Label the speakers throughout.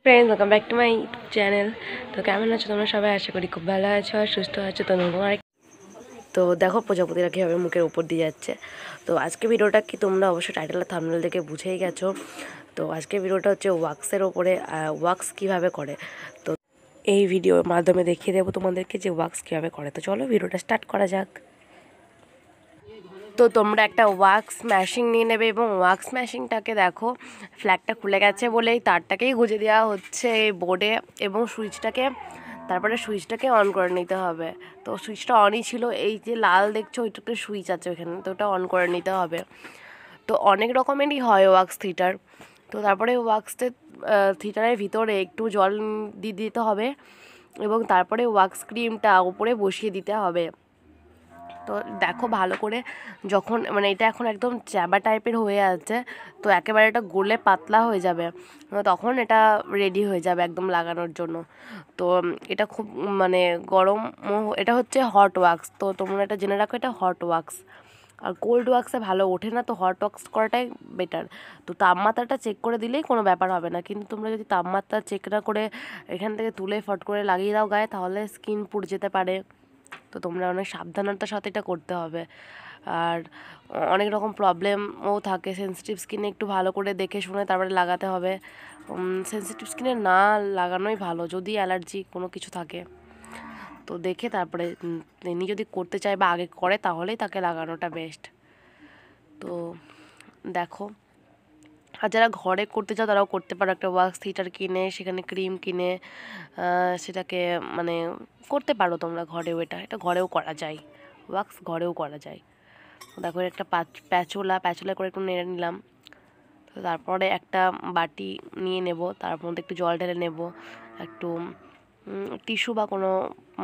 Speaker 1: Friends, welcome back to my YouTube channel. তো কেমন আছো তোমরা সবাই? আশা করি খুব ভালো আছো আর সুস্থ আছো। তো নতুন তো দেখো প্রজাপতিরা কীভাবে মুখের উপর দিয়ে যাচ্ছে। তো আজকে ভিডিওটা কি তোমরা অবশ্যই টাইটেল আর থাম্বনেল দেখে বুঝেই গেছো। তো আজকে ভিডিওটা হচ্ছে ওয়াক্সের ওপরে, ওয়াক্স কীভাবে করে। তো এই ভিডিওর মাধ্যমে দেখিয়ে দেবো তোমাদেরকে যে ওয়াক্স কীভাবে করে। তো চলো ভিডিওটা স্টার্ট করা যাক। তো তোমরা একটা ওয়াক্স ম্যাশিং নিয়ে নেবে এবং ওয়াক্স ম্যাশিংটাকে দেখো ফ্ল্যাগটা খুলে গেছে বলেই তারটাকেই গুঁজে দেওয়া হচ্ছে এই বোর্ডে এবং সুইচটাকে অন করে নিতে হবে। তো সুইচটা অনই ছিল, এই যে লাল দেখছো ওইটাতে সুইচ আছে ওইখানে, তো ওটা অন করে নিতে হবে। তো অনেক রকমেরই হয় ওয়াক্স থিটার। তো তারপরে থিটারের ভিতরে একটু জল দিয়ে দিতে হবে এবং তারপরে ওয়াক্স ক্রিমটা উপরে বসিয়ে দিতে হবে। তো দেখো ভালো করে, যখন মানে এটা এখন একদম চ্যাবা টাইপের হয়ে আছে, তো একেবারে এটা গলে পাতলা হয়ে যাবে, তখন এটা রেডি হয়ে যাবে একদম লাগানোর জন্য। তো এটা খুব মানে গরম, এটা হচ্ছে হট ওয়াক্স। তো তোমরা এটা জেনে রাখো, এটা হট ওয়াক্স। আর কোল্ড ওয়াক্সে ভালো ওঠে না, তো হট ওয়াক্স করাটাই বেটার। তো তাপমাত্রাটা চেক করে দিলেই কোনো ব্যাপার হবে না, কিন্তু তোমরা যদি তাপমাত্রা চেক না করে এখান থেকে তুলে ফট করে লাগিয়ে দাও গায়ে, তাহলে স্কিন পুড়ে যেতে পারে। তো তোমরা অনেক সাবধানতার সাথে এটা করতে হবে। আর অনেক রকম প্রবলেমও থাকে, সেন্সিটিভ স্কিনে একটু ভালো করে দেখে শুনে তারপরে লাগাতে হবে। সেন্সিটিভ স্কিনে না লাগানোই ভালো, যদি অ্যালার্জি কোনো কিছু থাকে। তো দেখে তারপরে তিনি যদি করতে চায় বা আগে করে তাহলেই তাকে লাগানোটা বেস্ট। তো দেখো, আর যারা ঘরে করতে চাও তারাও করতে পারো, একটা ওয়াক্স হিটার কিনে সেখানে ক্রিম কিনে সেটাকে মানে করতে পারো তোমরা ঘরেও। এটা ঘরেও করা যায়, ওয়াক্স ঘরেও করা যায়। দেখো একটা প্যাচুলা করে একটু নেড়ে নিলাম। তো তারপরে একটা বাটি নিয়ে নেব, তার মধ্যে একটু জল ঢেলে নেব, একটু টিস্যু বা কোনো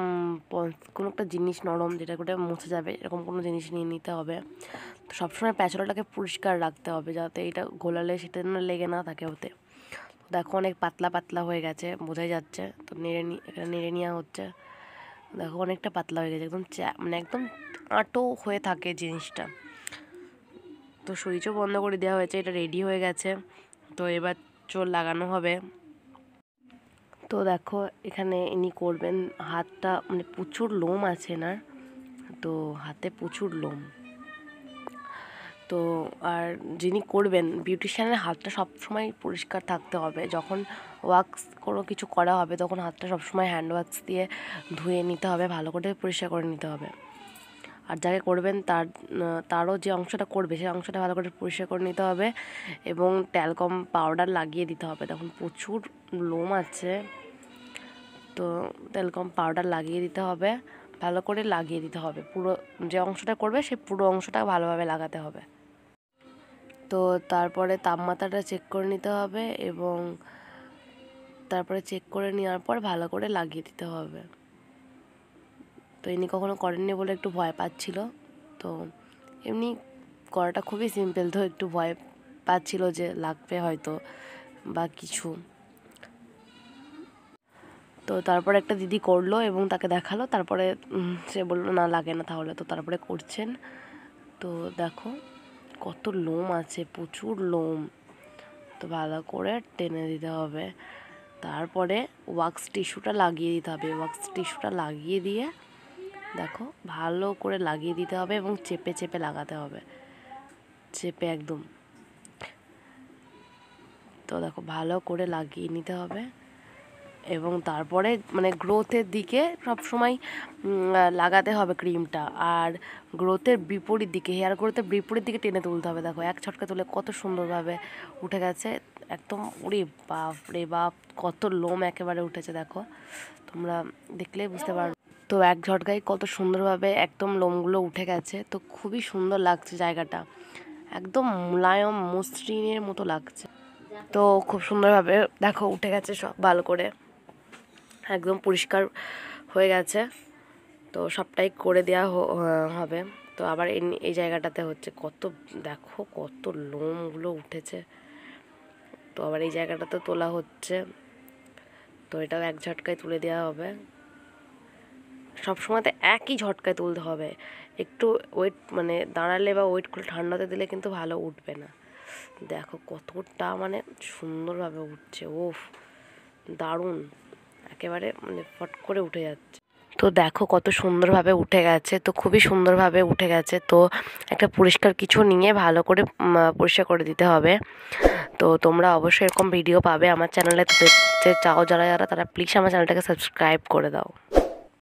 Speaker 1: একটা জিনিস নরম যেটা করে মুছে যাবে এরকম কোনো জিনিস নিয়ে নিতে হবে। তো সবসময় প্যাচুলাটাকে পরিষ্কার রাখতে হবে, যাতে এটা গোলালে সেটা যেন লেগে না থাকে ওতে। দেখো অনেক পাতলা পাতলা হয়ে গেছে, বোঝাই যাচ্ছে। তো এখানে নেড়ে নেওয়া হচ্ছে। দেখো অনেকটা পাতলা হয়ে গেছে, একদম মানে একদম আঁটো হয়ে থাকে জিনিসটা। তো সুইচও বন্ধ করে দেওয়া হয়েছে, এটা রেডি হয়ে গেছে। তো এবার চোর লাগানো হবে। তো দেখো এখানে ইনি করবেন, হাতটা মানে প্রচুর লোম আছে না, তো হাতে প্রচুর লোম। তো আর যিনি করবেন, বিউটিশিয়ানের হাতটা সবসময় পরিষ্কার থাকতে হবে। যখন ওয়াক্স কোনো কিছু করা হবে তখন হাতটা সবসময় হ্যান্ড ওয়াক্স দিয়ে ধুয়ে নিতে হবে, ভালো করে পরিষ্কার করে নিতে হবে। আর যাকে করবেন তারও যে অংশটা করবে সেই অংশটা ভালো করে পরিষ্কার করে নিতে হবে এবং ট্যালকম পাউডার লাগিয়ে দিতে হবে। তখন প্রচুর লোম আছে, তো ট্যালকম পাউডার লাগিয়ে দিতে হবে, ভালো করে লাগিয়ে দিতে হবে। পুরো যে অংশটা করবে সেই পুরো অংশটা ভালোভাবে লাগাতে হবে। তো তারপরে তাপমাত্রাটা চেক করে নিতে হবে এবং তারপরে চেক করে নেওয়ার পর ভালো করে লাগিয়ে দিতে হবে। তো ইনি কখনো করেননি বলে একটু ভয় পাচ্ছিল। তো এমনি করাটা খুবই সিম্পল, তো একটু ভয় পাচ্ছিল যে লাগবে হয়তো বা কিছু। তো তারপর একটা দিদি করলো এবং তাকে দেখালো, তারপরে সে বললো না লাগে না তাহলে। তো তারপরে করছেন। তো দেখো কত লোম আছে, প্রচুর লোম। তো ভালো করে টেনে দিতে হবে, তারপরে ওয়াক্স টিস্যুটা লাগিয়ে দিতে হবে। ওয়াক্স টিস্যুটা লাগিয়ে দিয়ে দেখো ভালো করে লাগিয়ে দিতে হবে এবং চেপে চেপে লাগাতে হবে, চেপে একদম। তো দেখো ভালো করে লাগিয়ে নিতে হবে এবং তারপরে মানে গ্রোথের দিকে সবসময় লাগাতে হবে ক্রিমটা। আর গ্রোথের বিপরীত দিকে, হেয়ার গ্রোথের বিপরীত দিকে টেনে তুলতে হবে। দেখো এক ছটকা তুলে কত সুন্দরভাবে উঠে গেছে একদম। ওরে বাপ রে বাপ, কত লোম একেবারে উঠেছে দেখো, তোমরা দেখলেই বুঝতে পারো। তো এক ঝটকায় কত সুন্দরভাবে একদম লোমগুলো উঠে গেছে। তো খুবই সুন্দর লাগছে জায়গাটা, একদম মুলায়ম মসৃণের মতো লাগছে। তো খুব সুন্দরভাবে দেখো উঠে গেছে সব, ভালো করে একদম পরিষ্কার হয়ে গেছে। তো সবটাই করে দেওয়া হবে। তো আবার এই জায়গাটাতে হচ্ছে কত, দেখো কত লোমগুলো উঠেছে। তো আবার এই জায়গাটাতে তোলা হচ্ছে। তো এটাও এক ঝটকায় তুলে দেওয়া হবে। সবসময়তে একই ঝটকায় তুলতে হবে, একটু ওয়েট মানে দাঁড়ালে বা ওয়েট করে ঠান্ডাতে দিলে কিন্তু ভালো উঠবে না। দেখো কতটা মানে সুন্দরভাবে উঠছে, ওফ দারুণ, একেবারে মানে ফট করে উঠে যাচ্ছে। তো দেখো কত সুন্দরভাবে উঠে গেছে, তো খুবই সুন্দরভাবে উঠে গেছে। তো একটা পরিষ্কার কিছু নিয়ে ভালো করে পরিষ্কার করে দিতে হবে। তো তোমরা অবশ্যই এরকম ভিডিও পাবে আমার চ্যানেলে, দেখতে চাও যারা যারা, তারা প্লিজ আমার চ্যানেলটাকে সাবস্ক্রাইব করে দাও।